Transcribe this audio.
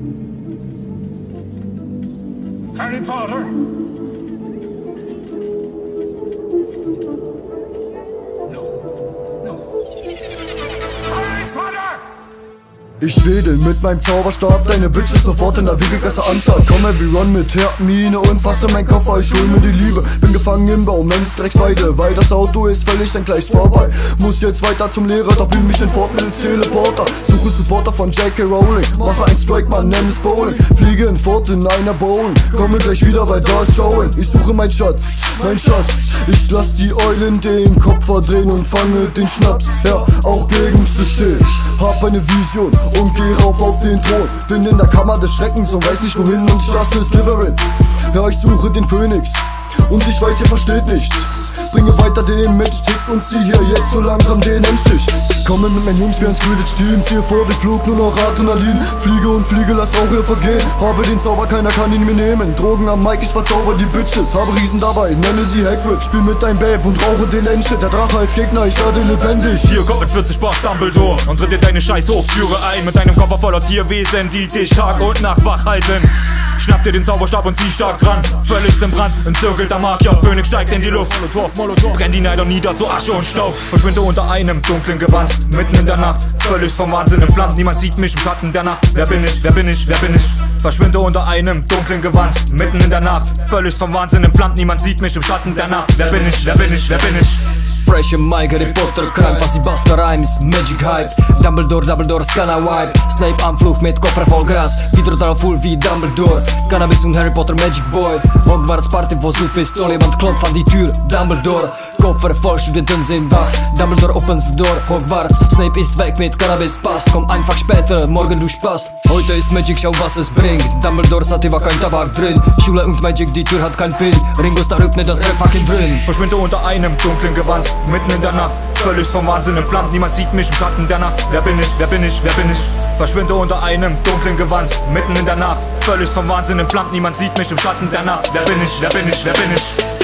Harry Potter? Ich wedel mit meinem Zauberstab, deine Bitch ist sofort in der Wiegelgasse Anstalt. Komm Everyone mit Hermine und fasse mein Koffer, ich hol mir die Liebe. Bin gefangen im Baum, nenn's Drecksweide, weil das Auto ist völlig dann gleich vorbei. Muss jetzt weiter zum Lehrer, doch bin mich in Fort mittels Teleporter. Suche Supporter von J.K. Rowling, mache ein Strike, man nenn es Bowling. Fliege in Fort in einer Bowling, komme gleich wieder, weil da ist Showing. Ich suche mein Schatz, ich lass die Eulen den Kopf verdrehen und fange den Schnaps. Ja, auch gegen System, hab eine Vision und geh rauf auf den Thron. Bin in der Kammer des Schreckens und weiß nicht wohin und ich lasse Slytherin. Ja, ich suche den Phönix und ich weiß, ihr versteht nichts. Bringe weiter den Matchstick und zieh hier jetzt so langsam den Endstich. Komme mit meinen Jungs wie ein Quidditch-Team, ziehe vor den Flug nur noch Adrenalin. Fliege und fliege, lass auch hier vergehen. Habe den Zauber, keiner kann ihn mir nehmen. Drogen am Mic, ich verzauber die Bitches. Habe Riesen dabei, nenne sie Hagrid. Spiel mit deinem Babe und rauche den Endshit. Der Drache als Gegner, ich werde lebendig. Hier kommt mit 40 Bars Dumbledore und tritt dir deine scheiß Hoftüre ein. Mit deinem Koffer voller Tierwesen, die dich Tag und Nacht wach halten. Schnapp dir den Zauberstab und zieh stark dran. Völlig im Brand, umzirkelt der Magier. Phönix steigt in die Luft. Molotov, brennt die Neider nieder zu Asche und Staub. Verschwinde unter einem dunklen Gewand, mitten in der Nacht. Völlig vom Wahnsinn entflammt. Niemand sieht mich im Schatten der Nacht. Wer bin ich? Wer bin ich? Wer bin ich? Verschwinde unter einem dunklen Gewand, mitten in der Nacht. Völlig vom Wahnsinn entflammt. Niemand sieht mich im Schatten der Nacht. Wer bin ich? Wer bin ich? Wer bin ich? Fresh im Mic, Harry Potter krank, was die Buster Rhymes, Magic Hype. Dumbledore, Scanner Wipe. Snape am Flug mit Koffer voll Gras, Total full wie Dumbledore. Cannabis und Harry Potter Magic Boy. Hogwarts Party, wo Pistole, jemand klopft an die Tür. Dumbledore, Koffer voll, Studenten sind wach. Dumbledore opens the door, Hogwarts. Snape ist weg mit Cannabis, passt. Komm einfach später, morgen du Spaß. Heute ist Magic, schau was es bringt. Dumbledore hatte war kein Tabak drin. Schule und Magic, die Tür hat kein Pin. Ringo Starr öffnet das fucking drin. Verschwinde unter einem dunklen Gewand, mitten in der Nacht, völlig vom Wahnsinn entflammt. Niemand sieht mich im Schatten der Nacht. Wer bin ich? Wer bin ich? Wer bin ich? Verschwinde unter einem dunklen Gewand, mitten in der Nacht, völlig vom Wahnsinn entflammt. Niemand sieht mich im Schatten der Nacht. Wer bin ich? Wer bin ich? Wer bin ich?